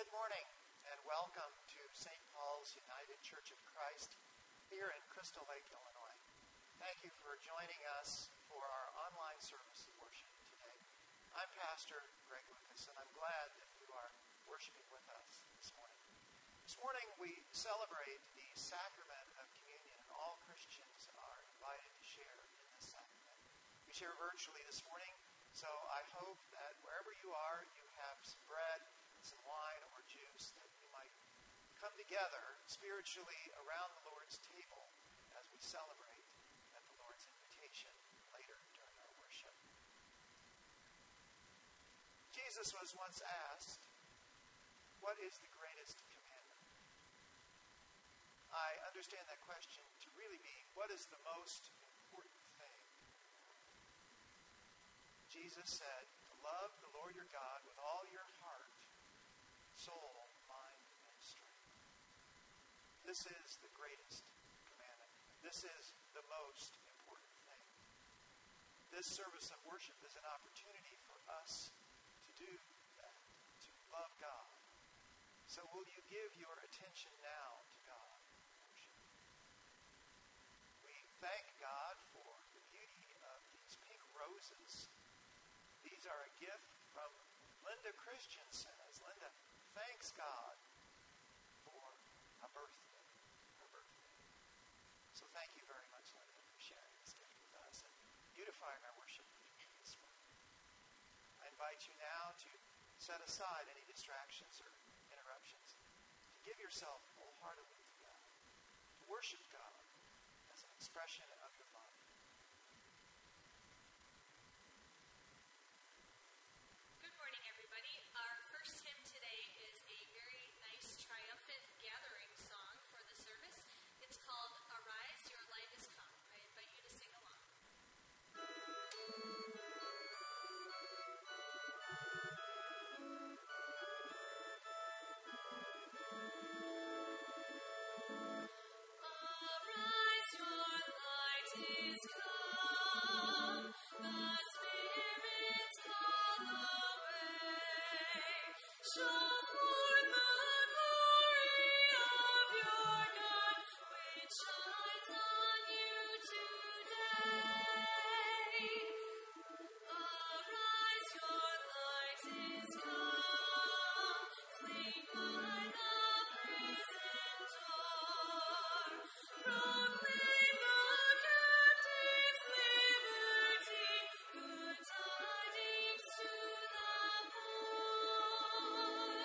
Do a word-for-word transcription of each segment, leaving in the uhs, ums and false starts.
Good morning and welcome to Saint Paul's United Church of Christ here in Crystal Lake, Illinois. Thank you for joining us for our online service of worship today. I'm Pastor Greg Lucas, and I'm glad that you are worshiping with us this morning. This morning we celebrate the sacrament of communion, and all Christians are invited to share in this sacrament. We share virtually this morning, so I hope that wherever you are, you have some bread, some wine or juice, that we might come together spiritually around the Lord's table as we celebrate at the Lord's invitation later during our worship. Jesus was once asked, "What is the greatest commandment?" I understand that question to really be, what is the most important thing? Jesus said, "To love the Lord your God with all your heart, soul, mind, and strength." This is the greatest commandment. This is the most important thing. This service of worship is an opportunity for us to do that, to love God. So will you give your attention now to God in worship? We thank God for the beauty of these pink roses. These are a gift from Linda Christensen. As Linda thanks God for a birthday, her birthday. So thank you very much, Linda, for sharing this gift with us and beautifying our worship this morning. I invite you now to set aside any distractions or interruptions, to give yourself wholeheartedly to God, to worship God as an expression of your love. Good morning, everybody. Our first hymn today is a very nice triumphant gathering song for the service. It's called "Arise, Your Light Is Come." I invite you to sing along. Arise, your light is come, the spirits call away. Show forth the glory of your God, which shines on you today. Arise, your light is come, clean by the brazen door. Proclaim the captives liberty, good tidings to the poor.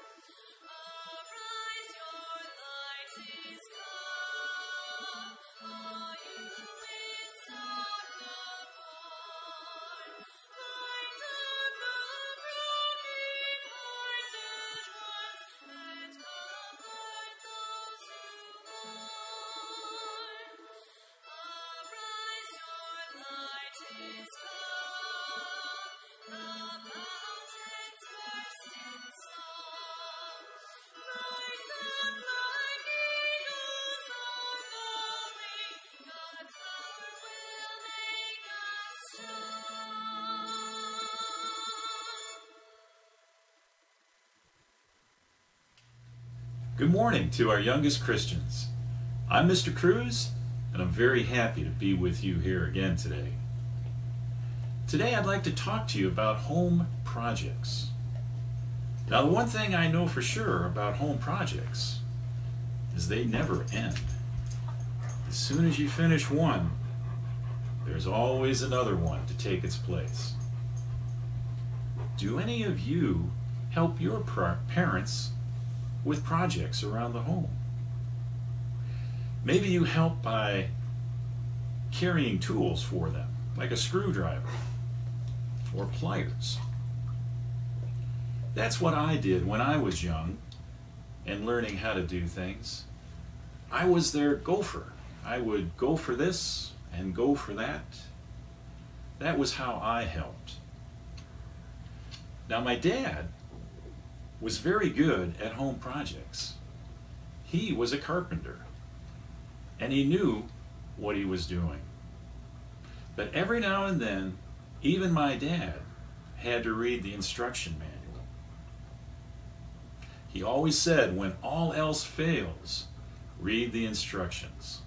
Arise, your light is come, all you in sorrow born. Light up the broken-hearted ones, and comfort those who mourn. Arise, your light is come, the mountains burst in song. Rise up like eagles on the wing, the tower will make us strong. Good morning to our youngest Christians. I'm Mister Cruz, and I'm very happy to be with you here again today. Today I'd like to talk to you about home projects. Now, the one thing I know for sure about home projects is they never end. As soon as you finish one, there's always another one to take its place. Do any of you help your par- parents with projects around the home? Maybe you help by carrying tools for them, like a screwdriver or pliers. That's what I did when I was young and learning how to do things. I was their gopher. I would go for this and go for that. That was how I helped. Now, my dad was very good at home projects. He was a carpenter, and he knew what he was doing. But every now and then, even my dad had to read the instruction manual. He always said, when all else fails, read the instructions.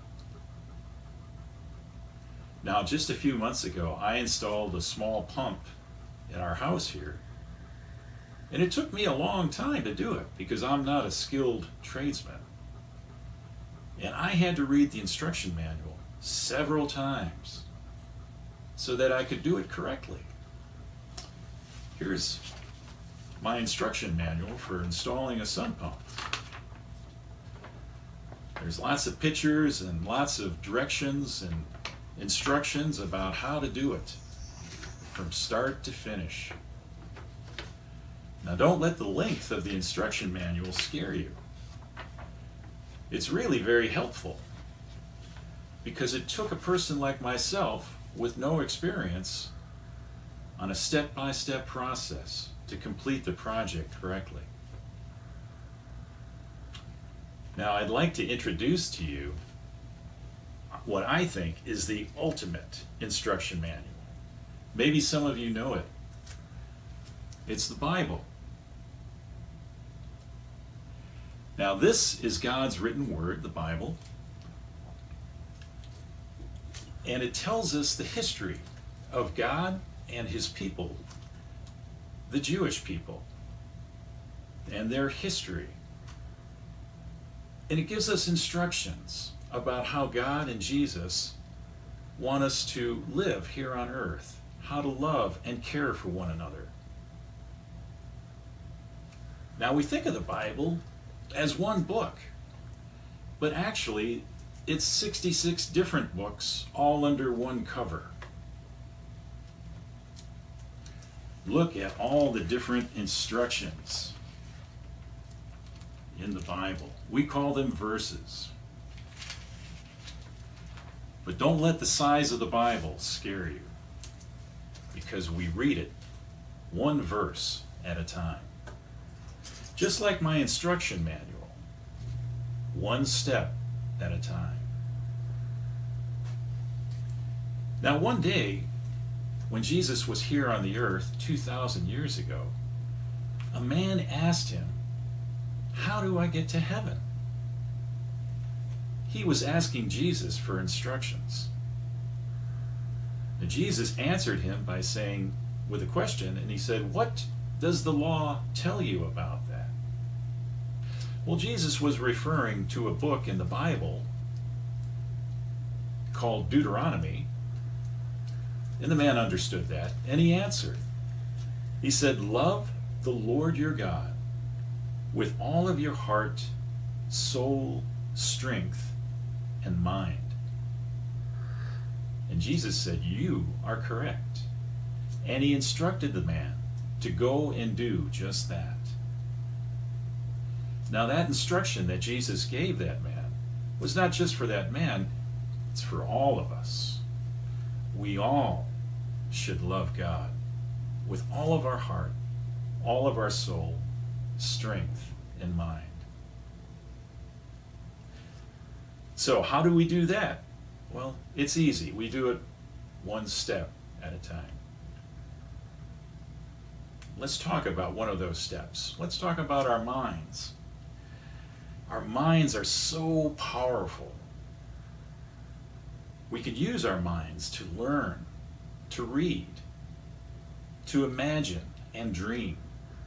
Now, just a few months ago, I installed a small pump in our house here. And it took me a long time to do it because I'm not a skilled tradesman. And I had to read the instruction manual several times so that I could do it correctly. Here's my instruction manual for installing a sump pump. There's lots of pictures and lots of directions and instructions about how to do it from start to finish. Now, don't let the length of the instruction manual scare you. It's really very helpful because it took a person like myself with no experience on a step-by-step process to complete the project correctly. Now, I'd like to introduce to you what I think is the ultimate instruction manual. Maybe some of you know it. It's the Bible. Now, this is God's written word, the Bible, and it tells us the history of God and his people, the Jewish people, and their history. And it gives us instructions about how God and Jesus want us to live here on earth, how to love and care for one another. Now, we think of the Bible as one book, but actually it's sixty-six different books all under one cover. Look at all the different instructions in the Bible. We call them verses. But don't let the size of the Bible scare you, because we read it one verse at a time. Just like my instruction manual, one step at a time. Now, one day, when Jesus was here on the earth two thousand years ago, a man asked him, "How do I get to heaven?" He was asking Jesus for instructions. Now, Jesus answered him by saying, with a question, and he said, "What does the law tell you about that?" Well, Jesus was referring to a book in the Bible called Deuteronomy, and the man understood that, and he answered. He said, "Love the Lord your God with all of your heart, soul, strength, and mind." And Jesus said, "You are correct." And he instructed the man to go and do just that. Now, that instruction that Jesus gave that man was not just for that man, it's for all of us. We all should love God with all of our heart, all of our soul, strength, and mind. So, how do we do that? Well, it's easy. We do it one step at a time. Let's talk about one of those steps. Let's talk about our minds. Our minds are so powerful. We could use our minds to learn, to read, to imagine and dream,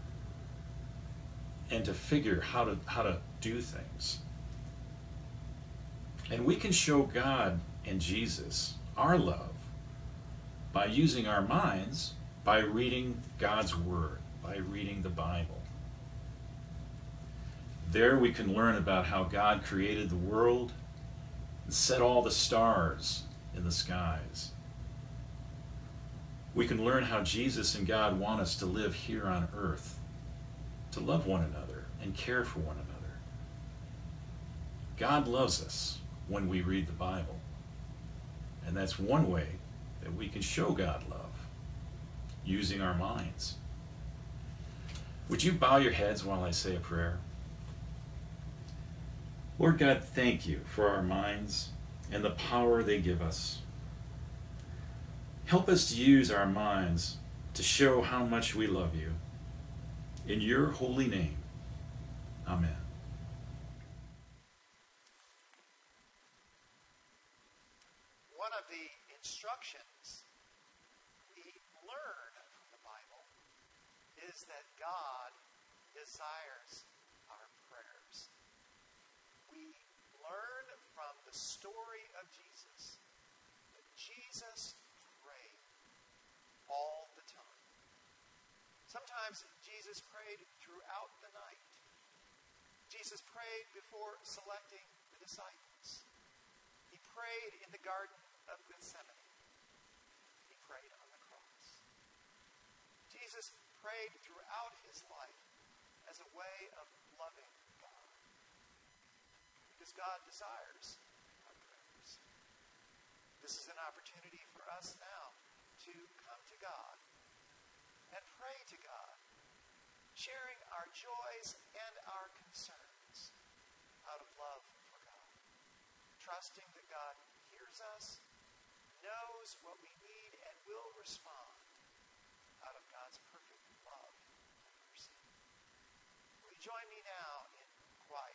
and to figure how to, how to do things. And we can show God and Jesus our love by using our minds, by reading God's Word, by reading the Bible. There we can learn about how God created the world and set all the stars in the skies. We can learn how Jesus and God want us to live here on earth, to love one another and care for one another. God loves us when we read the Bible, and that's one way that we can show God love, using our minds. Would you bow your heads while I say a prayer? Lord God, thank you for our minds and the power they give us. Help us to use our minds to show how much we love you. In your holy name, Amen. One of the instructions we learn from the Bible is that God desires our prayers. We learn from the story of Jesus that Jesus prayed all the time. Sometimes Jesus prayed throughout the night. Jesus prayed before selecting the disciples. He prayed in the Garden of Gethsemane. He prayed on the cross. Jesus prayed throughout his life as a way of loving God. Because God desires our prayers. This is an opportunity for us now to come to God and pray to God, sharing our joys and our concerns out of love for God, trusting that God hears us, knows what we need, and will respond out of God's perfect love and mercy. Will you join me now in quiet?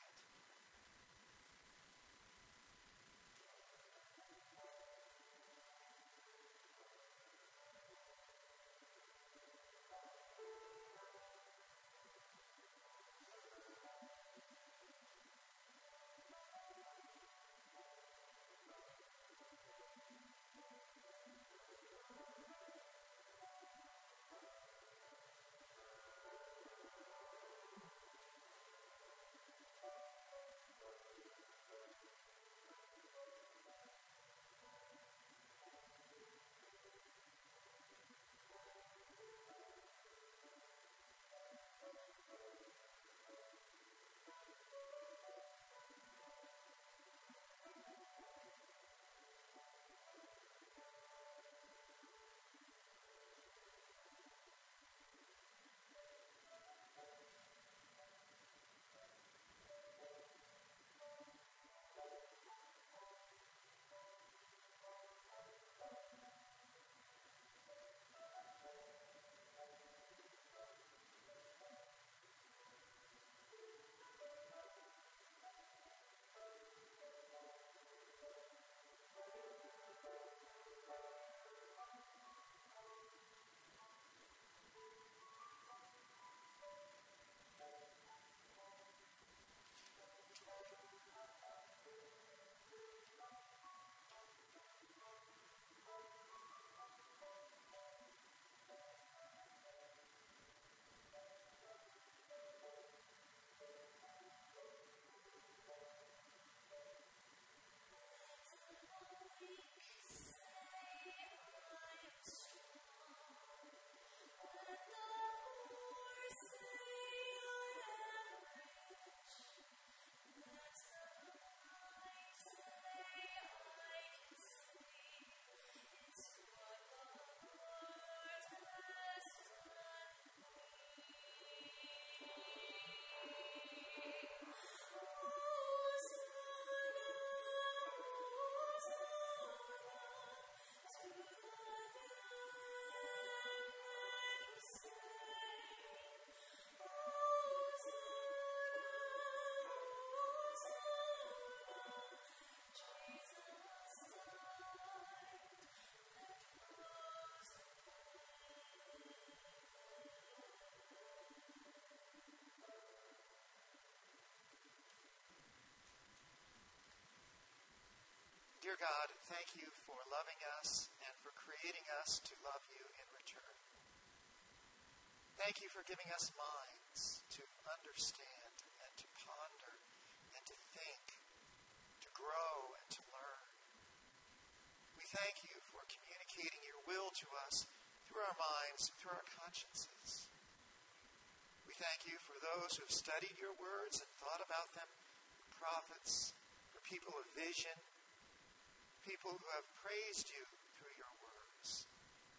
Dear God, thank you for loving us and for creating us to love you in return. Thank you for giving us minds to understand and to ponder and to think, to grow and to learn. We thank you for communicating your will to us through our minds, through our consciences. We thank you for those who have studied your words and thought about them, prophets, for people of vision, people who have praised you through your words.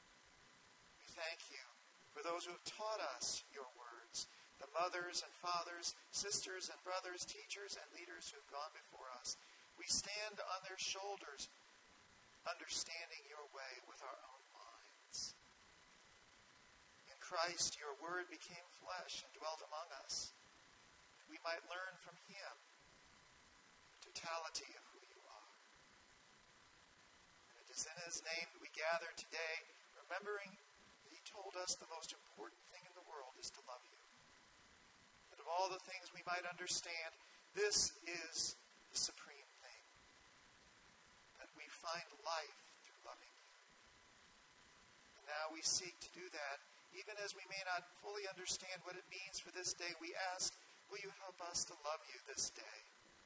We thank you for those who have taught us your words, the mothers and fathers, sisters and brothers, teachers and leaders who have gone before us. We stand on their shoulders, understanding your way with our own minds. In Christ, your word became flesh and dwelt among us. we might learn from him the totality of who you are. And it is in his name that we gather today, remembering that he told us the most important thing in the world is to love you. That of all the things we might understand, this is the supreme thing. That we find life through loving you. And now we seek to do that. Even as we may not fully understand what it means for this day, we ask, will you help us to love you this day?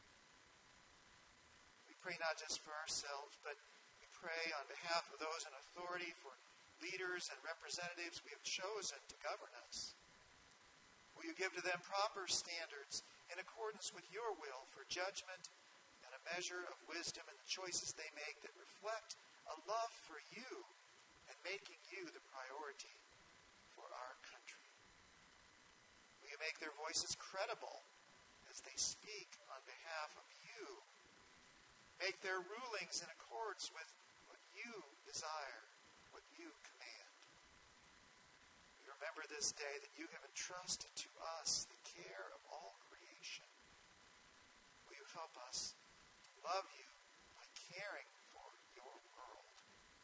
We pray not just for ourselves, but we pray on behalf of those in authority, for leaders and representatives we have chosen to govern us. Will you give to them proper standards in accordance with your will for judgment and a measure of wisdom in the choices they make that reflect a love for you and making you the priority for our country? Will you make their voices credible as they speak on behalf of you? Make their rulings in accordance with what you desire, what you command. We remember this day that you have entrusted to us the care of all creation. Will you help us to love you by caring for your world?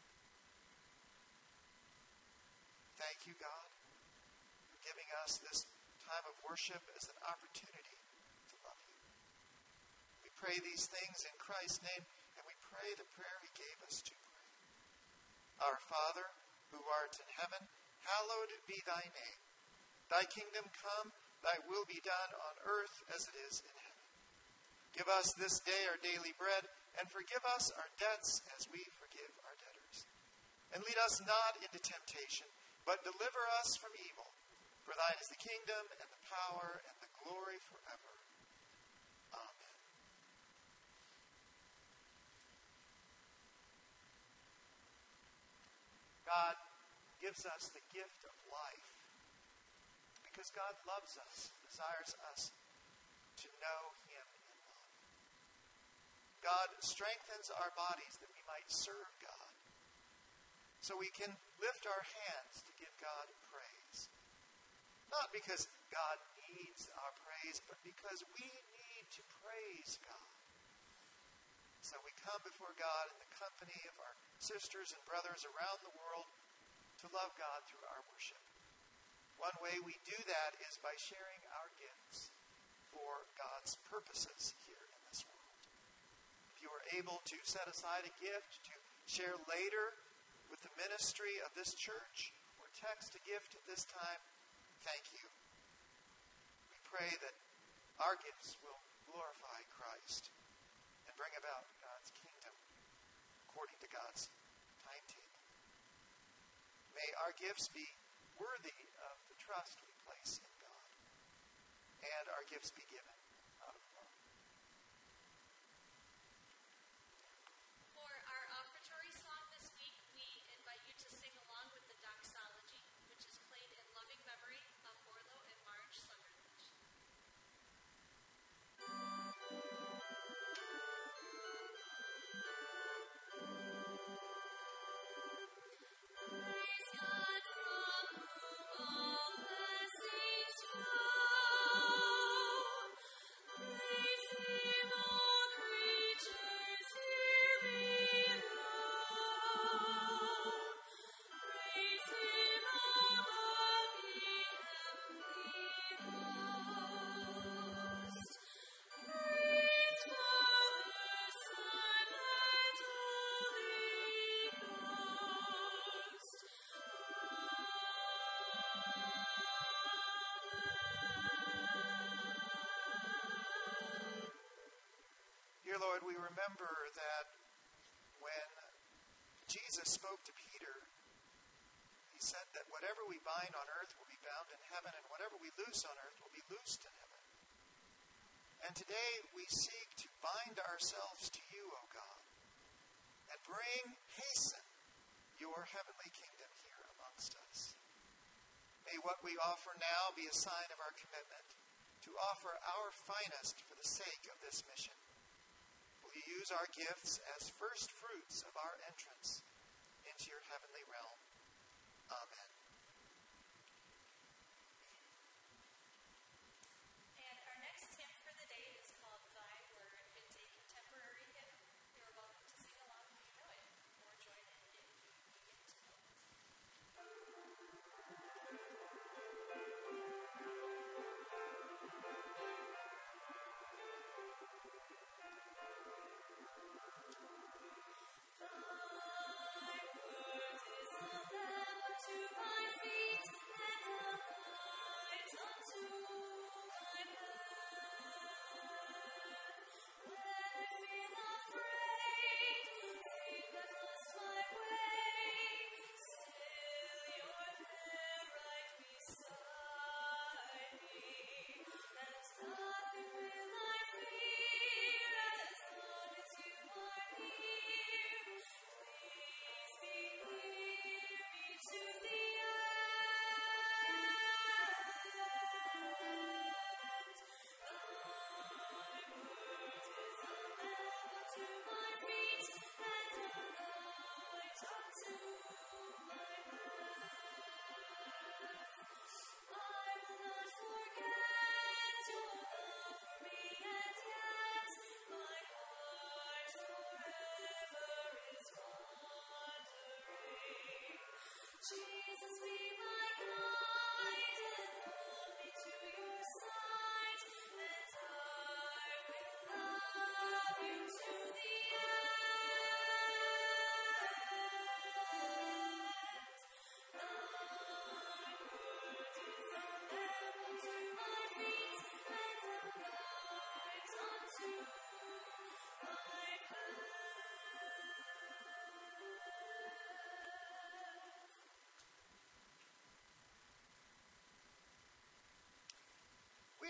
Thank you, God, for giving us this time of worship as an opportunity to love you. We pray these things in Christ's name, and we pray the prayer he gave us to pray. Our Father, who art in heaven, hallowed be thy name. Thy kingdom come, thy will be done on earth as it is in heaven. Give us this day our daily bread, and forgive us our debts as we forgive our debtors. And lead us not into temptation, but deliver us from evil. For thine is the kingdom, and the power, and the glory forever. Amen. God gives us the gift of life because God loves us, desires us to know him in love. God strengthens our bodies that we might serve God, so we can lift our hands to give God praise. Not because God needs our praise, but because we need to praise God. So we come before God in the company of our sisters and brothers around the world to love God through our worship. One way we do that is by sharing our gifts for God's purposes here in this world. If you are able to set aside a gift to share later with the ministry of this church, or text a gift at this time, thank you. We pray that our gifts will glorify Christ and bring about God's kingdom according to God's timetable. May our gifts be worthy of the trust we place in God, and our gifts be given out of love. For our offertory song this week, we invite you to sing along with the doxology, which is played in loving memory of Orlo and Marge Sunderland. Praise God from whom all blessings flow. Praise him, all creatures here below. Praise him, all the heavenly host. Praise Father, Son, and Holy Ghost. Amen. Dear Lord, we remember that when Jesus spoke to Peter, he said that whatever we bind on earth will be bound in heaven, and whatever we loose on earth will be loosed in heaven. And today we seek to bind ourselves to you, O God, and bring, hasten your heavenly kingdom here amongst us. May what we offer now be a sign of our commitment to offer our finest for the sake of this mission. Will you use our gifts as first fruits of our entrance into your heavenly realm? Amen. And our next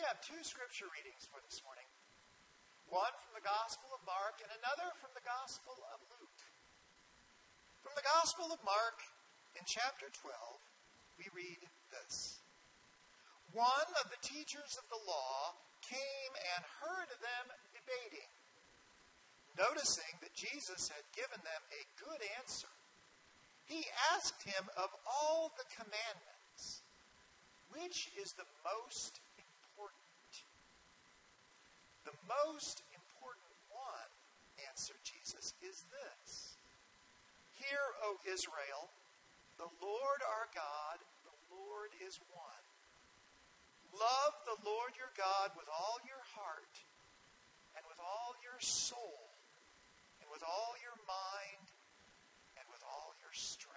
have two scripture readings for this morning. One from the Gospel of Mark and another from the Gospel of Luke. From the Gospel of Mark, in chapter twelve, we read this. One of the teachers of the law came and heard them debating. Noticing that Jesus had given them a good answer, he asked him of all the commandments, which is the most important? The most important one, answered Jesus, is this. Hear, O Israel, the Lord our God, the Lord is one. Love the Lord your God with all your heart, and with all your soul, and with all your mind, and with all your strength.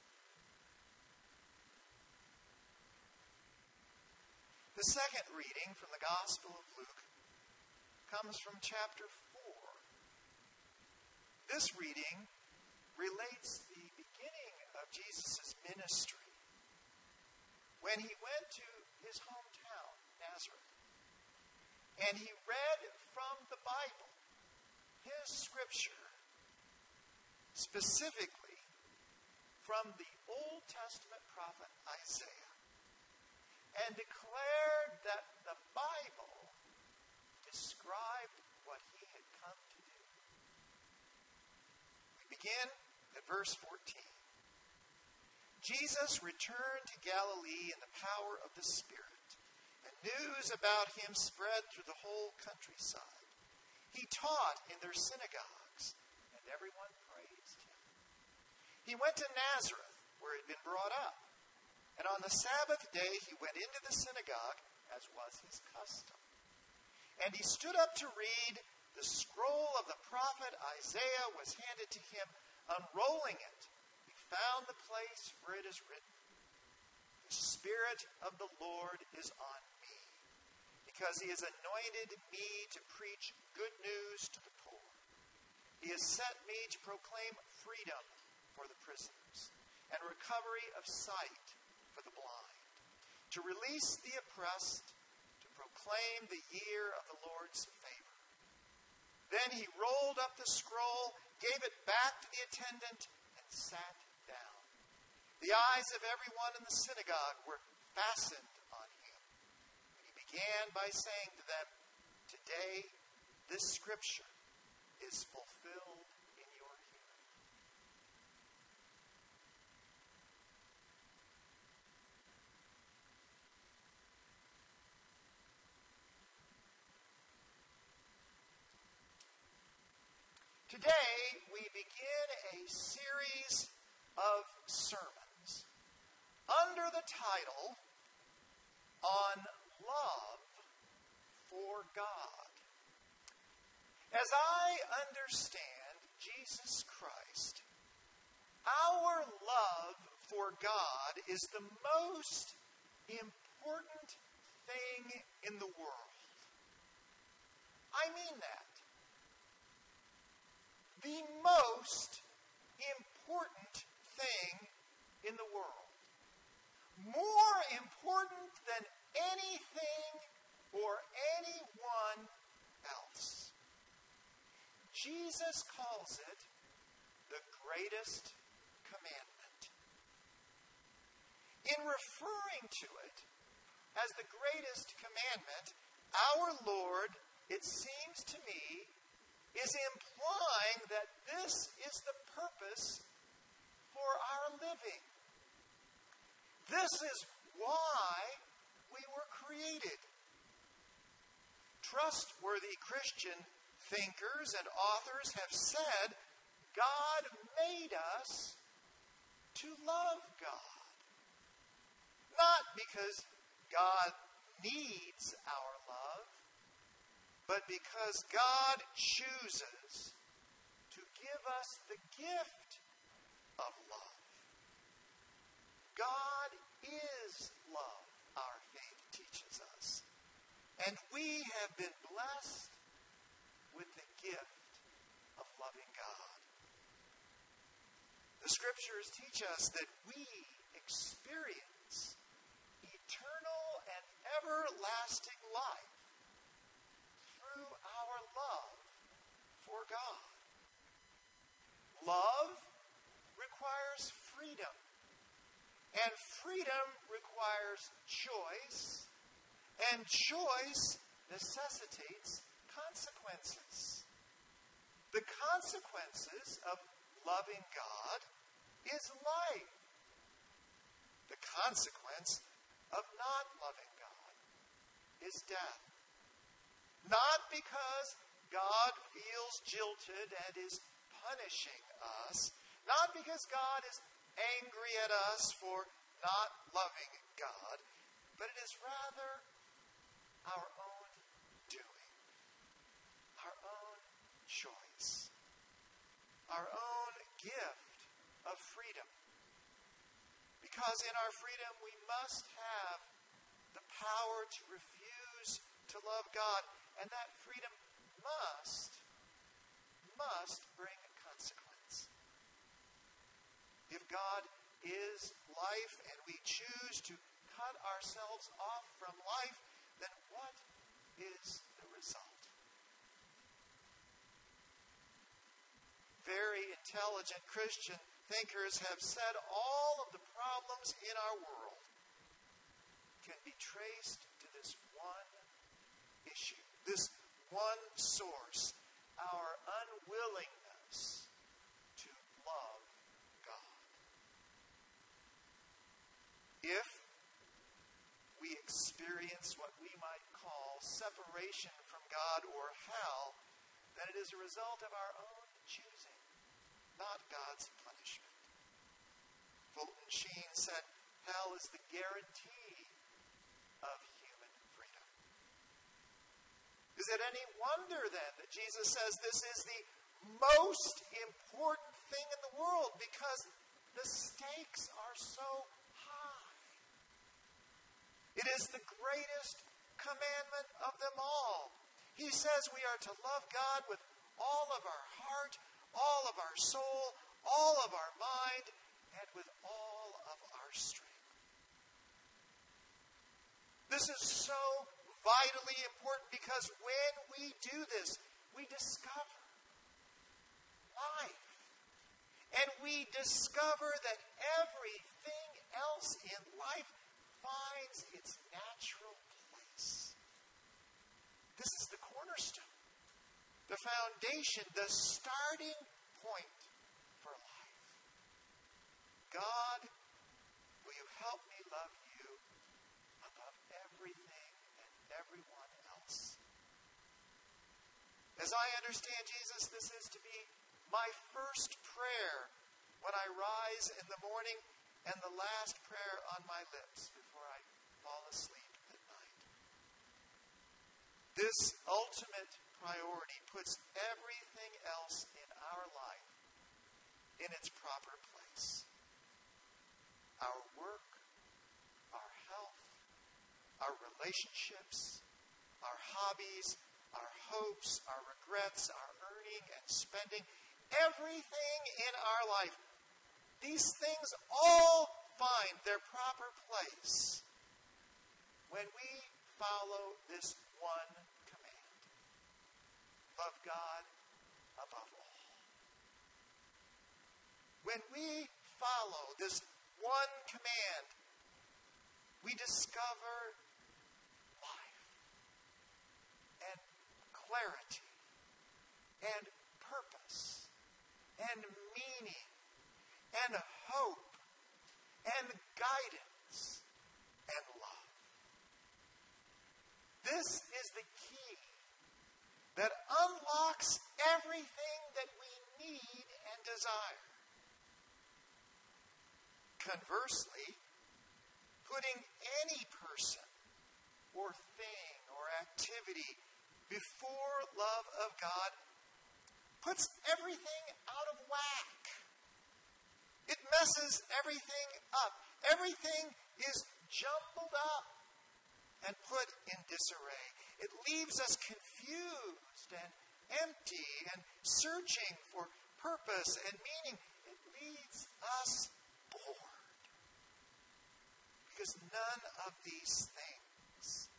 The second reading from the Gospel of Luke comes from chapter four. This reading relates the beginning of Jesus' ministry when he went to his hometown, Nazareth, and he read from the Bible, his scripture, specifically from the Old Testament prophet Isaiah, and declared that the Bible described what he had come to do. We begin at verse fourteen. Jesus returned to Galilee in the power of the Spirit, and news about him spread through the whole countryside. He taught in their synagogues, and everyone praised him. He went to Nazareth, where he had been brought up. And on the Sabbath day he went into the synagogue, as was his custom. And he stood up to read. The scroll of the prophet Isaiah was handed to him. Unrolling it, he found the place where it is written, The Spirit of the Lord is on me, because he has anointed me to preach good news to the poor. He has sent me to proclaim freedom for the prisoners, and recovery of sight for the blind, to release the oppressed, to proclaim the year of the Lord's favor. Then he rolled up the scroll, gave it back to the attendant, and sat down. The eyes of everyone in the synagogue were fastened on him. And he began by saying to them, Today this scripture is fulfilled in your hearing. Today, we begin a series of sermons under the title, On Love for God. As I understand Jesus Christ, our love for God is the most important thing in the world. I mean that. The most important thing in the world. More important than anything or anyone else. Jesus calls it the greatest commandment. In referring to it as the greatest commandment, our Lord, it seems to me, is implying that this is the purpose for our living. This is why we were created. Trustworthy Christian thinkers and authors have said God made us to love God. Not because God needs our love, but because God chooses to give us the gift of love. God is love, our faith teaches us. And we have been blessed with the gift of loving God. The scriptures teach us that we experience eternal and everlasting life through our love for God. Love requires freedom, and freedom requires choice, and choice necessitates consequences. The consequences of loving God is life. The consequence of not loving God is death. Not because God feels jilted and is punishing us, not because God is angry at us for not loving God, but it is rather our own doing, our own choice, our own gift of freedom. Because in our freedom we must have the power to refuse to love God, and that freedom must, must bring consequence. If God is life and we choose to cut ourselves off from life, then what is the result? Very intelligent Christian thinkers have said all of the problems in our world can be traced to this one issue, this one source, our unwillingness to love God. If we experience what we might call separation from God or hell, then it is a result of our own choosing, not God's punishment. Fulton Sheen said, hell is the guarantee of human freedom. Is it any wonder then that Jesus says this is the most important thing in the world, because the stakes are so high? It is the greatest commandment of them all. He says we are to love God with all of our heart, all of our soul, all of our mind, and with all of our strength. This is so vitally important because when we do this, we discover life. And we discover that everything else in life finds its natural place. This is the cornerstone, the foundation, the starting point for life. God, will you help me love you above everything and everyone else? As I understand Jesus, this is to be my first prayer when I rise in the morning and the last prayer on my lips before I fall asleep at night. This ultimate priority puts everything else in our life in its proper place. Our work, our health, our relationships, our hobbies, our hopes, our regrets, our earning and spending, everything in our life, these things all find their proper place when we follow this one command. Love God above all. When we follow this one command, we discover life and clarity and purpose and meaning and hope and guidance and love. This is the key that unlocks everything that we need and desire. Conversely, putting any person or thing or activity before love of God puts everything out of whack. It messes everything up. Everything is jumbled up and put in disarray. It leaves us confused and empty and searching for purpose and meaning. It leaves us bored. Because none of these things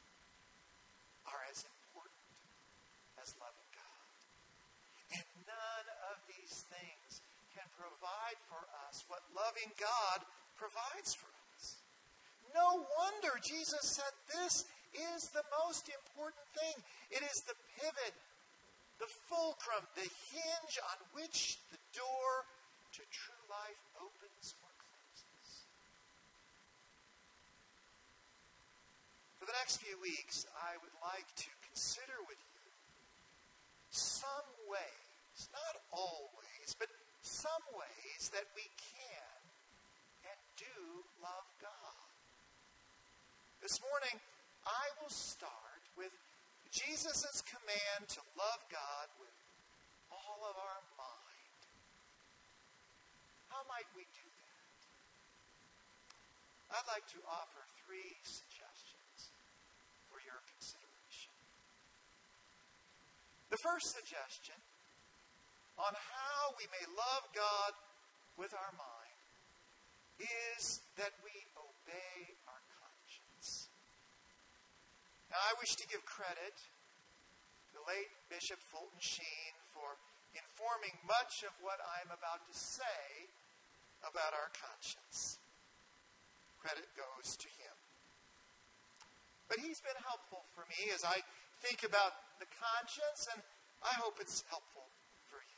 are as important as loving God. And none of these things can provide for us what loving God provides for us. No wonder Jesus said this is the most important thing. It is the pivot, the fulcrum, the hinge on which the door to true life opens or closes. For the next few weeks, I would like to consider with you some ways, not always, but some ways that we can and do love God. This morning, I will start with Jesus' command to love God with all of our mind. How might we do that? I'd like to offer three suggestions for your consideration. The first suggestion on how we may love God with our mind is that we obey our conscience. Now, I wish to give credit to the late Bishop Fulton Sheen for informing much of what I'm about to say about our conscience. Credit goes to him. But he's been helpful for me as I think about the conscience, and I hope it's helpful for you.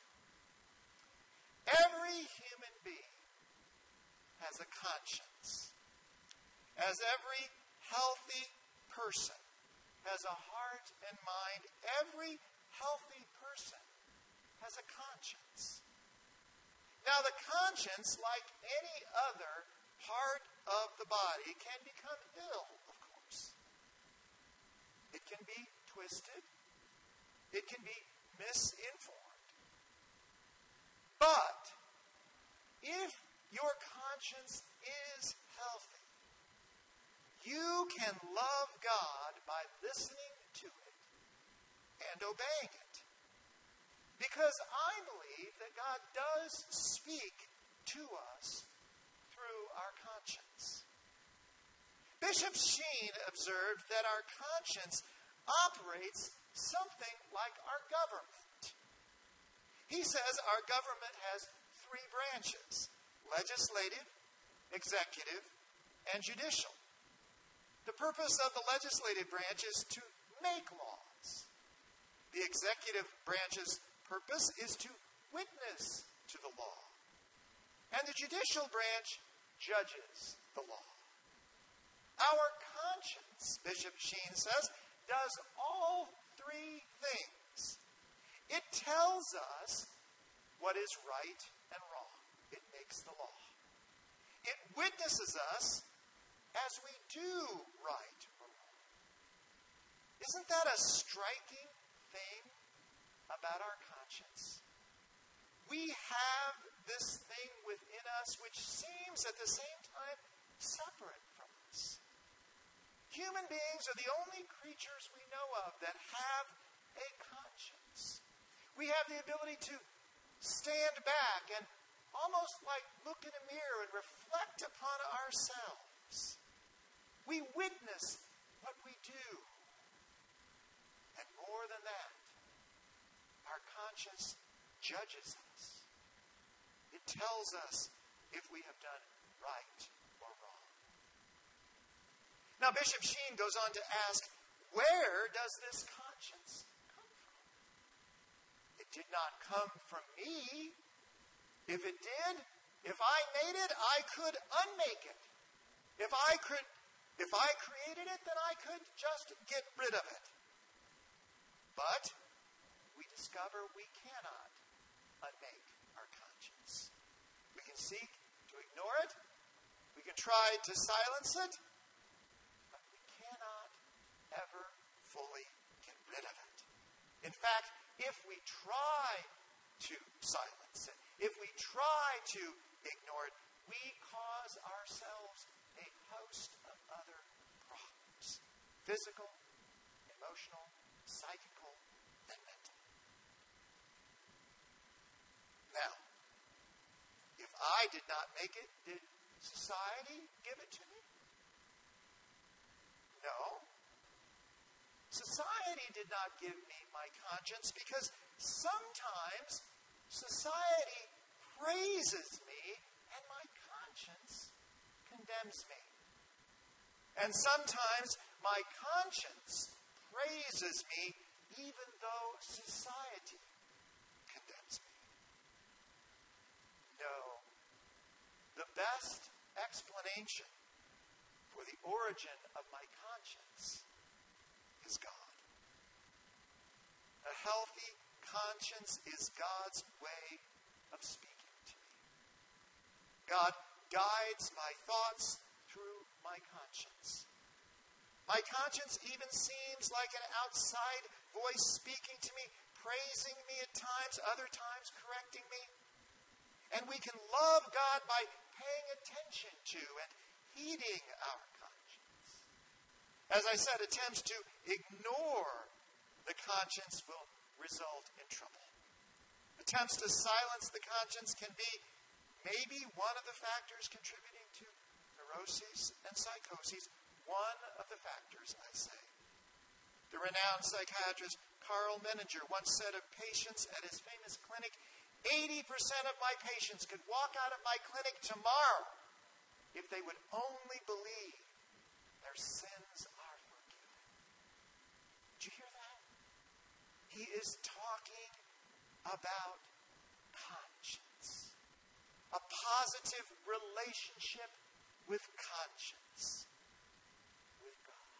Every human being has a conscience, as every healthy person has a heart and mind. Every healthy person has a conscience. Now, the conscience, like any other part of the body, can become ill, of course. It can be twisted. It can be misinformed. But if your conscience is healthy, you can love God by listening to it and obeying it. Because I believe that God does speak to us through our conscience. Bishop Sheen observed that our conscience operates something like our government. He says our government has three branches: legislative, executive, and judicial. The purpose of the legislative branch is to make laws. The executive branch's purpose is to witness to the law. And the judicial branch judges the law. Our conscience, Bishop Sheen says, does all three things. It tells us what is right and wrong. It makes the law. It witnesses us as we do right or wrong. Isn't that a striking thing about our conscience? We have this thing within us which seems at the same time separate from us. Human beings are the only creatures we know of that have a conscience. We have the ability to stand back and almost like look in a mirror and reflect upon ourselves. We witness what we do. And more than that, our conscience judges us. It tells us if we have done right or wrong. Now, Bishop Sheen goes on to ask, where does this conscience come from? It did not come from me. If it did, if I made it, I could unmake it. If I could If I created it, then I could just get rid of it. But we discover we cannot unmake our conscience. We can seek to ignore it. We can try to silence it. But we cannot ever fully get rid of it. In fact, if we try to silence it, if we try to ignore it, we cause ourselves a host of other problems: physical, emotional, psychical, and mental. Now, if I did not make it, did society give it to me? No. Society did not give me my conscience because sometimes society praises me and my conscience condemns me. And sometimes my conscience praises me even though society condemns me. No. The best explanation for the origin of my conscience is God. A healthy conscience is God's way of speaking to me. God guides my thoughts through my conscience. My conscience even seems like an outside voice speaking to me, praising me at times, other times correcting me. And we can love God by paying attention to and heeding our conscience. As I said, attempts to ignore the conscience will result in trouble. Attempts to silence the conscience can be maybe one of the factors contributing to neuroses and psychoses. One of the factors, I say. The renowned psychiatrist Carl Menninger once said of patients at his famous clinic, eighty percent of my patients could walk out of my clinic tomorrow if they would only believe their sins are forgiven. Did you hear that? He is talking about conscience. A positive relationship with conscience. With God.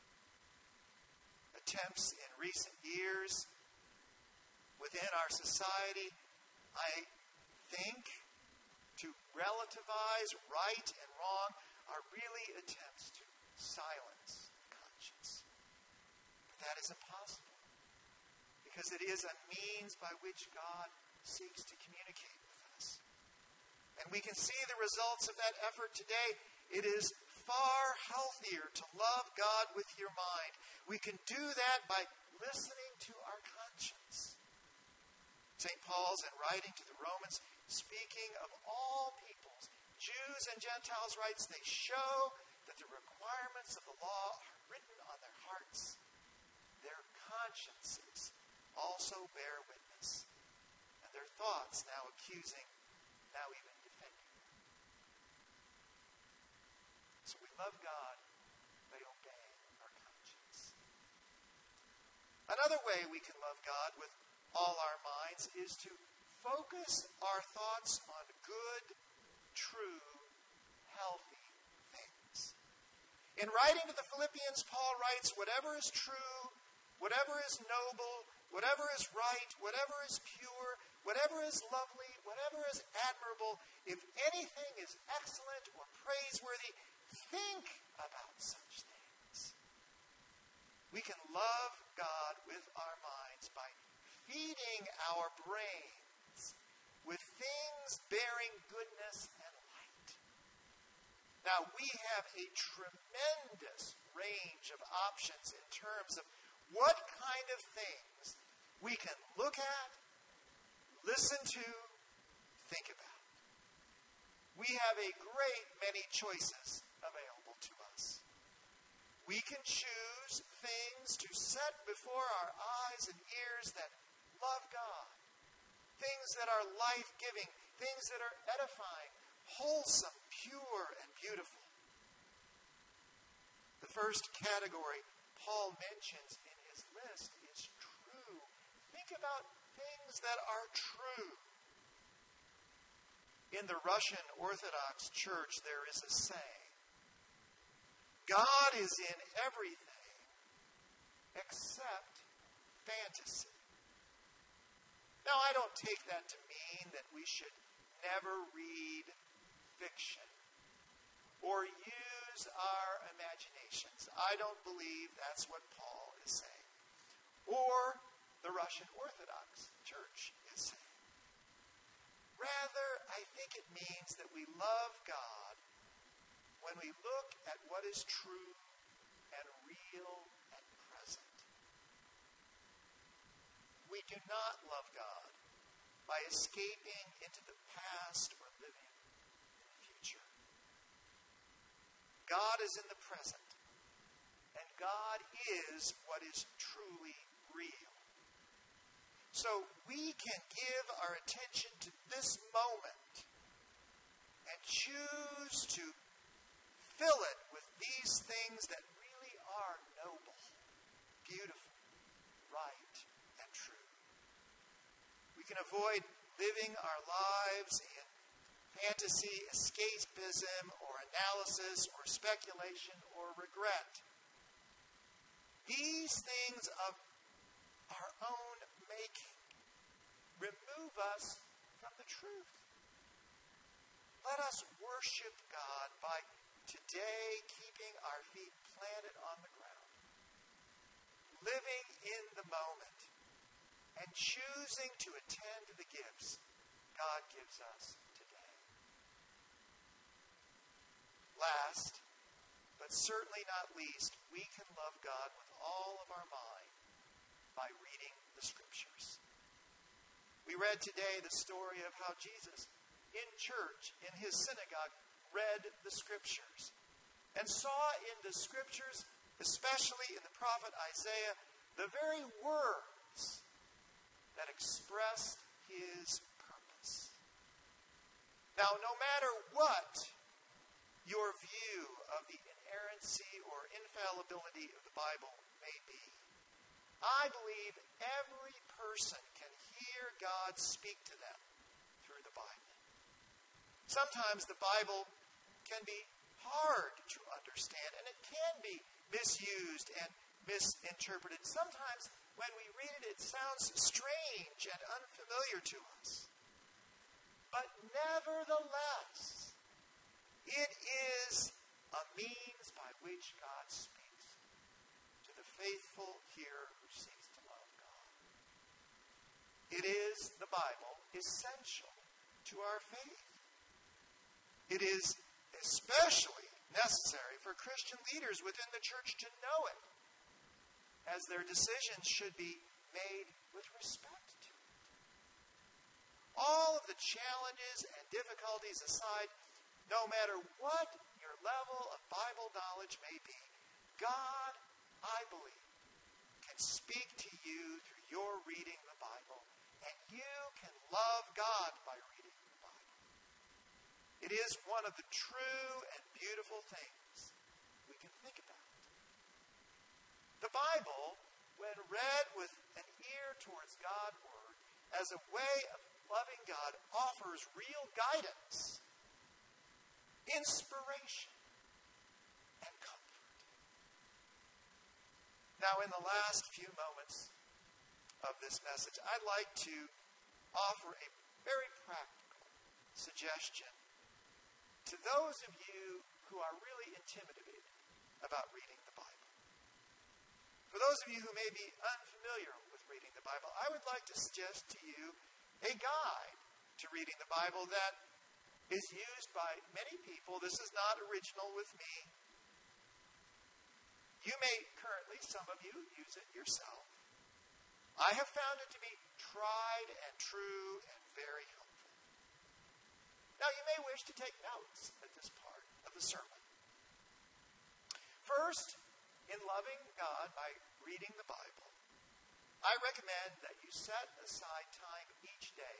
Attempts in recent years within our society, I think, to relativize right and wrong are really attempts to silence conscience. But that is impossible because it is a means by which God seeks to communicate with us. And we can see the results of that effort today. It is far healthier to love God with your mind. We can do that by listening to our conscience. Saint Paul's, in writing to the Romans, speaking of all peoples, Jews and Gentiles, writes, they show that the requirements of the law are written on their hearts. Their consciences also bear witness, and their thoughts now accusing, now even defending. So we love God by obeying our conscience. Another way we can love God with all our minds is to focus our thoughts on good, true, healthy things. In writing to the Philippians, Paul writes, whatever is true, whatever is noble, whatever is right, whatever is pure, whatever is lovely, whatever is admirable, if anything is excellent or praiseworthy, think about such things. We can love God with our minds by feeding our brains with things bearing goodness and light. Now, we have a tremendous range of options in terms of what kind of things we can look at, listen to, think about. We have a great many choices available to us. We can choose things to set before our eyes and ears that love God. Things that are life-giving. Things that are edifying, wholesome, pure, and beautiful. The first category Paul mentions in his list is true. Think about things that are true. In the Russian Orthodox Church, there is a saying, God is in everything except fantasy. Now, I don't take that to mean that we should never read fiction or use our imaginations. I don't believe that's what Paul is saying, or the Russian Orthodox Church is saying. Rather, I think it means that we love God when we look at what is true and real and present. We do not love God by escaping into the past or living in the future. God is in the present, and God is what is truly real. So we can give our attention to this moment and choose to fill it with these things that really are noble, beautiful, right, and true. We can avoid living our lives in fantasy, escapism, or analysis, or speculation, or regret. These things of our own making remove us from the truth. Let us worship God by today keeping our feet planted on the ground, living in the moment, and choosing to attend to the gifts God gives us today. Last, but certainly not least, we can love God with all of our mind by reading the Scriptures. We read today the story of how Jesus, in church, in his synagogue, read the Scriptures and saw in the Scriptures, especially in the prophet Isaiah, the very words that expressed his purpose. Now, no matter what your view of the inerrancy or infallibility of the Bible may be, I believe every person can hear God speak to them through the Bible. Sometimes the Bible can be hard to understand, and it can be misused and misinterpreted. Sometimes when we read it, it sounds strange and unfamiliar to us. But nevertheless, it is a means by which God speaks to the faithful hearer who seeks to love God. It is, the Bible, essential to our faith. It is especially necessary for Christian leaders within the church to know it, as their decisions should be made with respect to it. All of the challenges and difficulties aside, no matter what your level of Bible knowledge may be, God, I believe, can speak to you through your reading the Bible, and you can love God by reading the Bible. It is one of the true and beautiful things we can think about. The Bible, when read with an ear towards God's Word, as a way of loving God, offers real guidance, inspiration, and comfort. Now, in the last few moments of this message, I'd like to offer a very practical suggestion to those of you who are really intimidated about reading the Bible. For those of you who may be unfamiliar with reading the Bible, I would like to suggest to you a guide to reading the Bible that is used by many people. This is not original with me. You may currently, some of you, use it yourself. I have found it to be tried and true and very helpful. Now, you may wish to take notes at this part of the sermon. First, in loving God by reading the Bible, I recommend that you set aside time each day.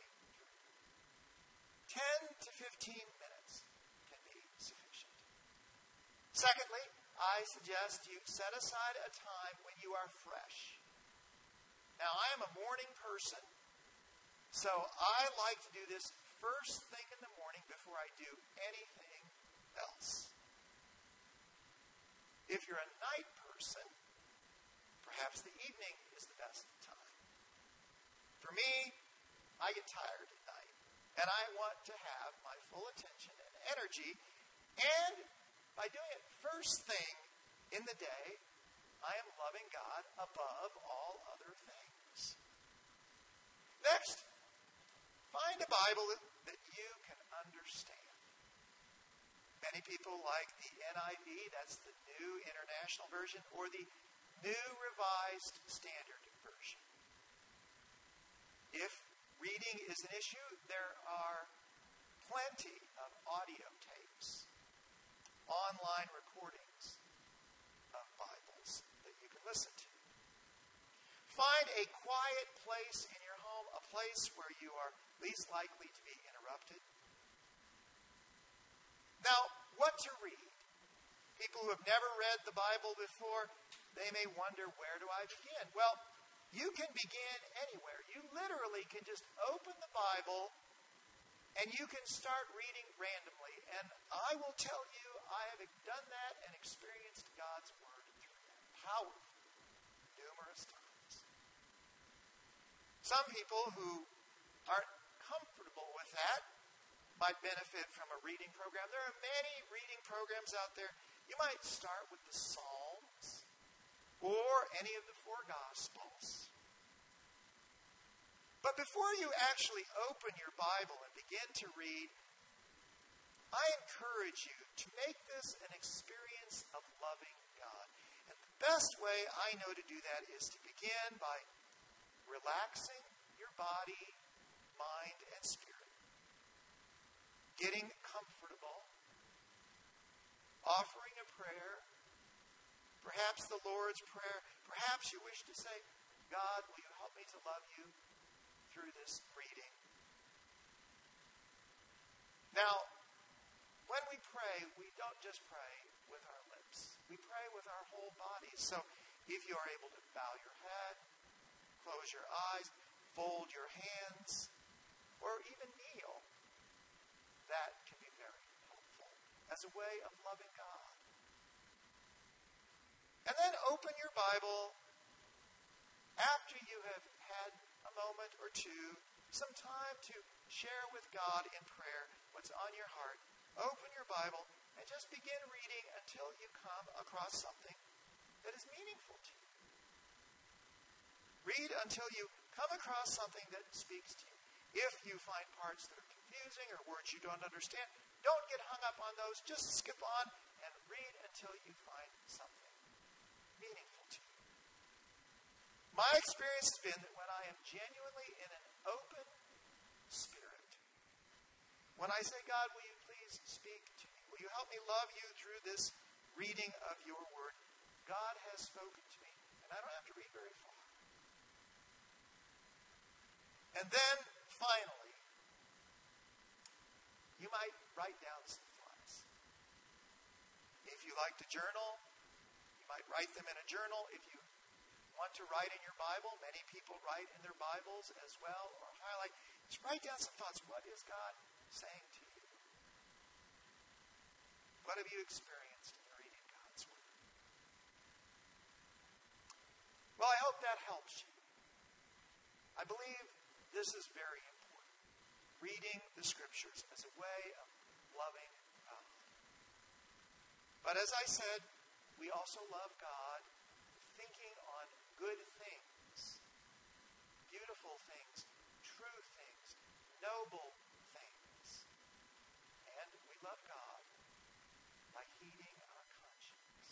ten to fifteen minutes can be sufficient. Secondly, I suggest you set aside a time when you are fresh. Now, I am a morning person, so I like to do this first thing in the morning before I do anything else. If you're a night person, perhaps the evening is the best time. For me, I get tired at night, and I want to have my full attention and energy, and by doing it first thing in the day, I am loving God above all other things. Next, find a Bible that, that you can understand. Many people like the N I V, that's the New International Version, or the New Revised Standard Version. If reading is an issue, there are plenty of audio tapes, online recordings of Bibles. listen to. Find a quiet place in your home, a place where you are least likely to be interrupted. Now, what to read? People who have never read the Bible before, they may wonder, where do I begin? Well, you can begin anywhere. You literally can just open the Bible and you can start reading randomly. And I will tell you, I have done that and experienced God's Word through that powerfully numerous times. Some people who aren't comfortable with that might benefit from a reading program. There are many reading programs out there. You might start with the Psalms or any of the four Gospels. But before you actually open your Bible and begin to read, I encourage you to make this an experience of loving God. And the best way I know to do that is to begin by relaxing your body, mind, and spirit. Getting comfortable. Offering a prayer. Perhaps the Lord's Prayer. Perhaps you wish to say, God, will you help me to love you through this reading? Now, when we pray, we don't just pray with our lips. We pray with our whole bodies. So if you are able to bow your head, close your eyes, fold your hands, or even kneel, that can be very helpful as a way of loving God. And then open your Bible after you have had a moment or two, some time to share with God in prayer what's on your heart. Open your Bible and just begin reading until you come across something that is meaningful to you. Read until you come across something that speaks to you. If you find parts that are confusing or words you don't understand, don't get hung up on those. Just skip on and read until you find something meaningful to you. My experience has been that when I am genuinely in an open spirit, when I say, God, will you please speak to me? Will you help me love you through this reading of your word? God has spoken to me, and I don't have to read very far. And then, finally, you might write down some thoughts. If you like to journal, you might write them in a journal. If you want to write in your Bible, many people write in their Bibles as well, or highlight. Just write down some thoughts. What is God saying to you? What have you experienced in reading God's Word? Well, I hope that helps you. I believe this is very important. Reading the Scriptures as a way of loving God. But as I said, we also love God thinking on good things, beautiful things, true things, noble things. And we love God by heeding our conscience.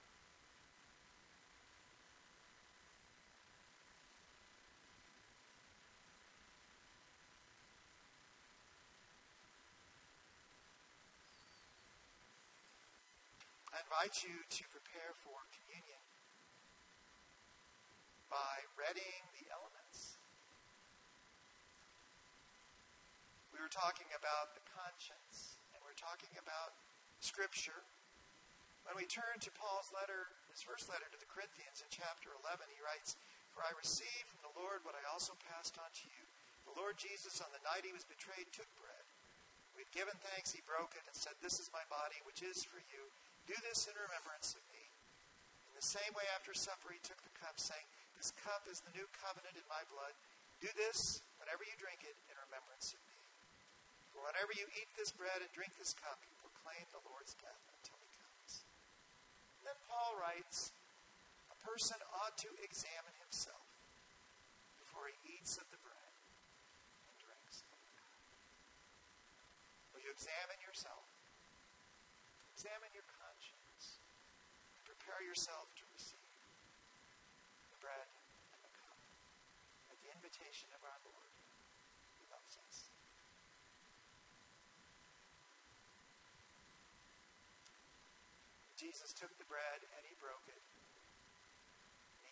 I invite you to prepare for communion by readying the elements. We were talking about the conscience, and we're talking about Scripture. When we turn to Paul's letter, his first letter to the Corinthians in chapter eleven, he writes, "For I received from the Lord what I also passed on to you. The Lord Jesus, on the night he was betrayed, took bread. When he had given thanks, he broke it and said, 'This is my body, which is for you. Do this in remembrance of me.' In the same way, after supper, he took the cup, saying, 'This cup is the new covenant in my blood. Do this whenever you drink it in remembrance of me. For whenever you eat this bread and drink this cup, you proclaim the Lord's death until he comes.'" Then Paul writes, a person ought to examine himself before he eats of the bread and drinks of the cup. Will you examine yourself? Examine your conscience. Prepare yourself to receive the bread and the cup at the invitation of our Lord who loves us. Jesus took the bread and he broke it.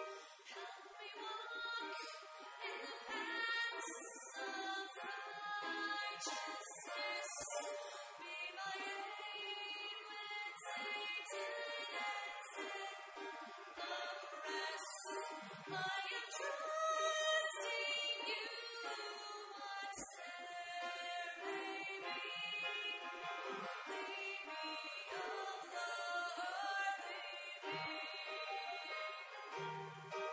Leave me, oh Lord, leave me.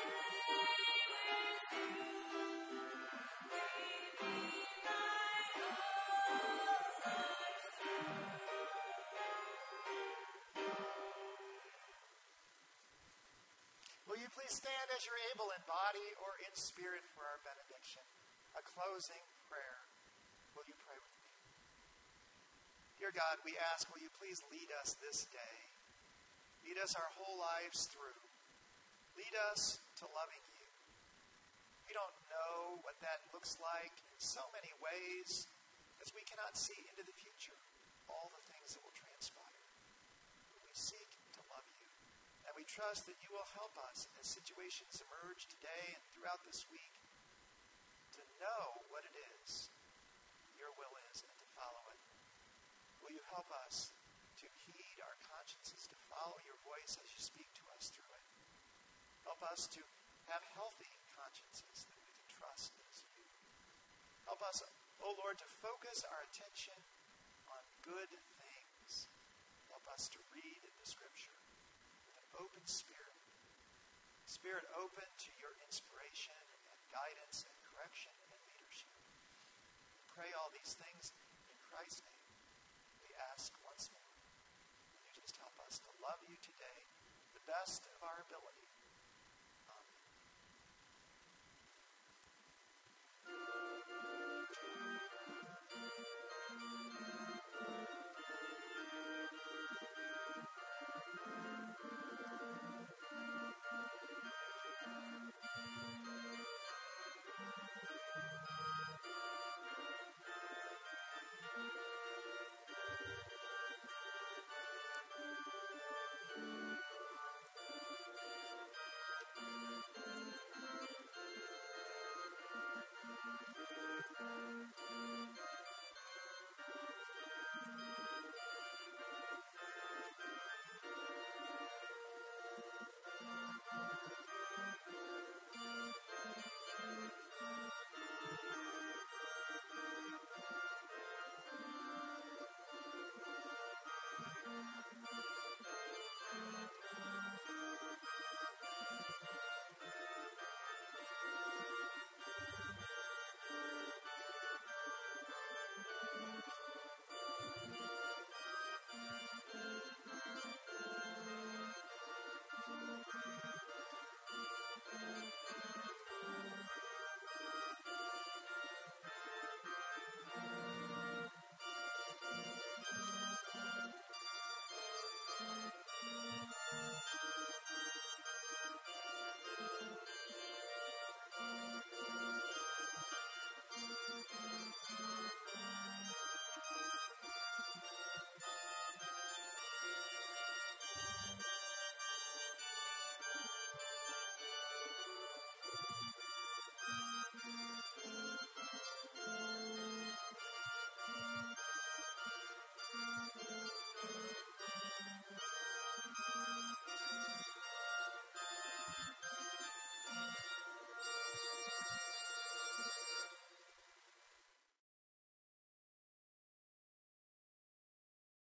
Will you please stand as you're able in body or in spirit for our benediction? A closing prayer. Will you pray with me? Dear God, we ask, will you please lead us this day? Lead us our whole lives through. Lead us to loving you. We don't know what that looks like in so many ways, as we cannot see into the future all the things that will transpire. But we seek to love you. And we trust that you will help us as situations emerge today and throughout this week to know what it is your will is and to follow it. Will you help us to heed our consciences, to follow your voice as you speak to us through it? Help us to have healthy consciences that we can trust as you. Help us, O Lord, to focus our attention on good things. Help us to read the Scripture open spirit, spirit open to your inspiration and guidance and correction and leadership. We pray all these things in Christ's name. We ask once more, will you just help us to love you today the best of our ability